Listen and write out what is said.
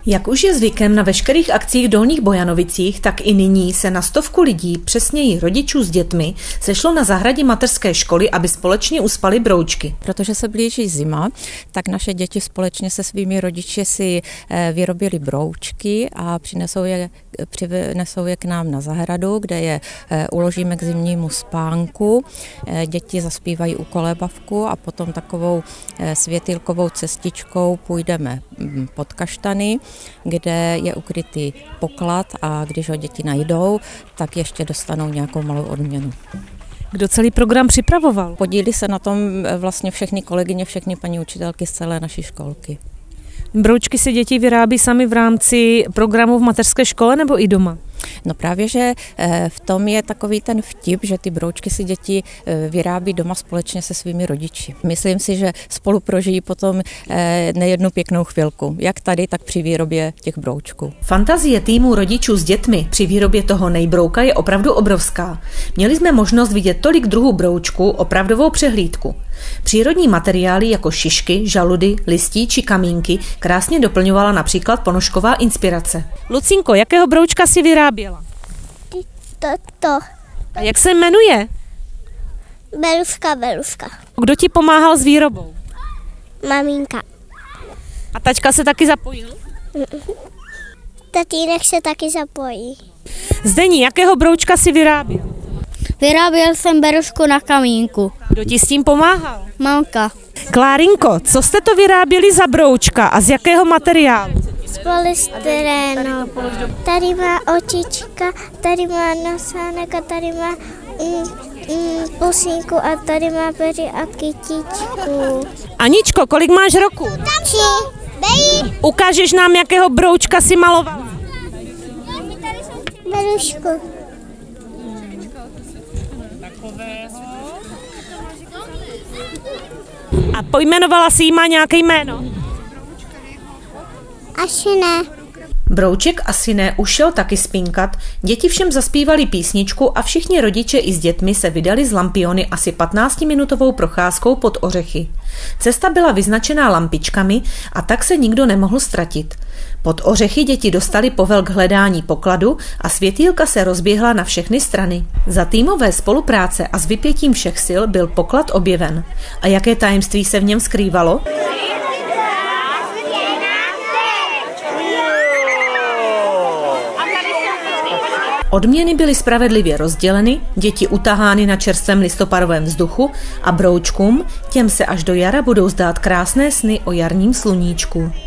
Jak už je zvykem na veškerých akcích v Dolních Bojanovicích, tak i nyní se na 100 lidí, přesněji rodičů s dětmi, sešlo na zahradě mateřské školy, aby společně uspali broučky. Protože se blíží zima, tak naše děti společně se svými rodiči si vyrobili broučky a přinesou je k nám na zahradu, kde je uložíme k zimnímu spánku. Děti zaspívají u kolébavku a potom takovou světýlkovou cestičkou půjdeme pod kaštany, kde je ukrytý poklad a když ho děti najdou, tak ještě dostanou nějakou malou odměnu. Kdo celý program připravoval? Podílí se na tom vlastně všechny kolegyně, všechny paní učitelky z celé naší školky. Broučky si děti vyrábí sami v rámci programu v mateřské škole nebo i doma? No právě, že v tom je takový ten vtip, že ty broučky si děti vyrábí doma společně se svými rodiči. Myslím si, že spolu prožijí potom nejednu pěknou chvilku, jak tady, tak při výrobě těch broučků. Fantazie týmu rodičů s dětmi při výrobě toho nejbrouka je opravdu obrovská. Měli jsme možnost vidět tolik druhů broučku, opravdovou přehlídku. Přírodní materiály jako šišky, žaludy, listí či kamínky krásně doplňovala například ponožková inspirace. Lucinko, jakého broučka si vyráběla? Toto. A jak se jmenuje? Beluška. Kdo ti pomáhal s výrobou? Maminka. A taťka se taky zapojil? Tatínek se taky zapojí. Zdení, jakého broučka si vyráběl? Vyráběl jsem berušku na kamínku. Kdo ti s tím pomáhal? Mamka. Klárinko, co jste to vyráběli za broučka a z jakého materiálu? Z polystyrénu. Tady má očička, tady má nosánek a tady má pusínku a tady má peři a kytičku. Aničko, kolik máš roku? 3. Dej. Ukážeš nám, jakého broučka si malovala? Berušku. A pojmenovala si jí, má nějaké jméno? Asi ne. Brouček asi ne ušel taky spinkat, děti všem zaspívali písničku a všichni rodiče i s dětmi se vydali z Lampiony asi 15minutovou procházkou pod ořechy. Cesta byla vyznačená lampičkami a tak se nikdo nemohl ztratit. Pod ořechy děti dostali povel k hledání pokladu a světýlka se rozběhla na všechny strany. Za týmové spolupráce a s vypětím všech sil byl poklad objeven. A jaké tajemství se v něm skrývalo? Odměny byly spravedlivě rozděleny, děti utahány na čerstvém listopadovém vzduchu a broučkům, těm se až do jara budou zdát krásné sny o jarním sluníčku.